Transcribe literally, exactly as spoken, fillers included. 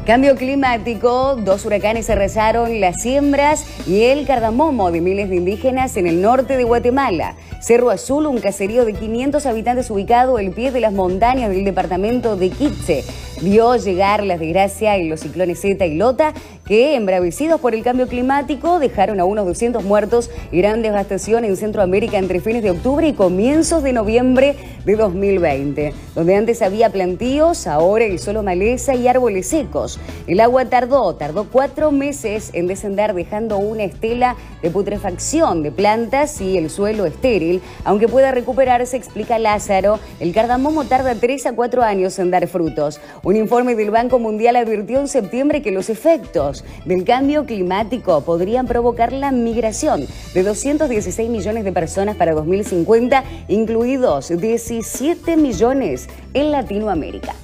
Cambio climático, dos huracanes arrasaron las siembras y el cardamomo de miles de indígenas en el norte de Guatemala. Cerro Azul, un caserío de quinientos habitantes ubicado al pie de las montañas del departamento de Quítze, vio llegar las desgracias en los ciclones Zeta y Lota, que, embravecidos por el cambio climático, dejaron a unos doscientos muertos y gran devastación en Centroamérica entre fines de octubre y comienzos de noviembre de dos mil veinte. Donde antes había plantíos, ahora hay solo maleza y árboles secos. El agua tardó, tardó cuatro meses en descender, dejando una estela de putrefacción de plantas y el suelo estéril. Aunque pueda recuperarse, explica Lázaro, el cardamomo tarda tres a cuatro años en dar frutos. Un informe del Banco Mundial advirtió en septiembre que los efectos del cambio climático podrían provocar la migración de doscientos dieciséis millones de personas para dos mil cincuenta, incluidos diecisiete millones en Latinoamérica.